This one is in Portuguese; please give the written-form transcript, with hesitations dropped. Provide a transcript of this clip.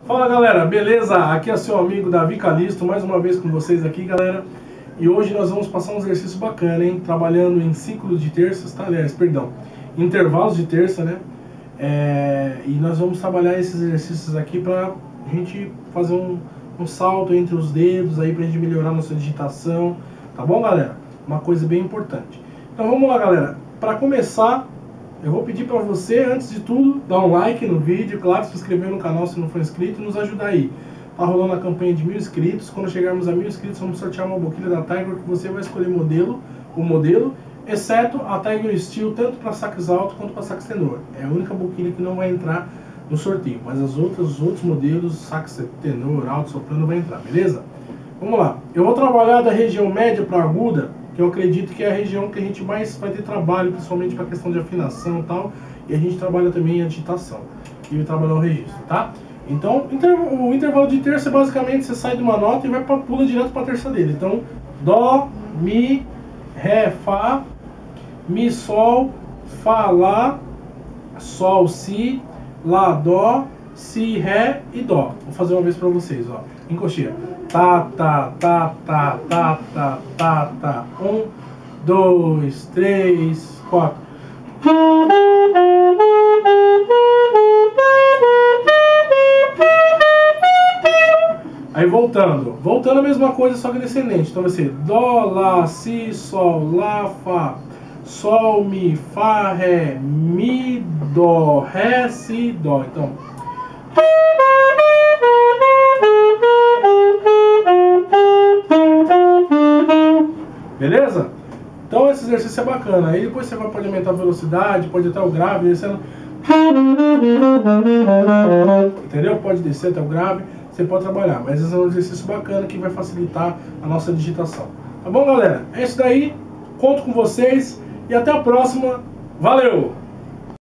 Fala galera, beleza? Aqui é seu amigo Davi Calisto, mais uma vez com vocês aqui, galera. E hoje nós vamos passar um exercício bacana, hein? Trabalhando em ciclos de terças, tá? Aliás, perdão, intervalos de terça, né? E nós vamos trabalhar esses exercícios aqui pra gente fazer um salto entre os dedos aí, pra gente melhorar nossa digitação, tá bom, galera? Uma coisa bem importante. Então vamos lá, galera. Pra começar, eu vou pedir para você, antes de tudo, dar um like no vídeo, claro, se inscrever no canal se não for inscrito e nos ajudar aí. Tá rolando a campanha de 1000 inscritos, quando chegarmos a 1000 inscritos vamos sortear uma boquilha da Tiger que você vai escolher o modelo, exceto a Tiger Steel, tanto para saques alto quanto para saques tenor. É a única boquilha que não vai entrar no sorteio, mas os outros modelos, saques tenor, alto, soprano, vai entrar, beleza? Vamos lá, eu vou trabalhar da região média para aguda, que eu acredito que é a região que a gente mais vai ter trabalho, principalmente para a questão de afinação e tal, e a gente trabalha também a digitação, e trabalhar o registro, tá? Então, o intervalo de terça, basicamente, você sai de uma nota e pula direto para a terça dele. Então, Dó, Mi, Ré, Fá, Mi, Sol, Fá, Lá, Sol, Si, Lá, Dó, Si, Ré e Dó. Vou fazer uma vez para vocês, ó, em coxinha. Tá, tá, tá, tá, tá, tá, tá, tá. 1, 2, 3, 4. Aí voltando a mesma coisa, só que descendente. Então vai ser Dó, Lá, Si, Sol, Lá, Fá, Sol, Mi, Fá, Ré, Mi, Dó, Ré, Si, Dó. Então beleza? Então esse exercício é bacana. Aí depois você pode aumentar a velocidade, pode até o grave, descendo. Entendeu? Pode descer até o grave, você pode trabalhar. Mas esse é um exercício bacana que vai facilitar a nossa digitação. Tá bom, galera? É isso daí. Conto com vocês e até a próxima. Valeu!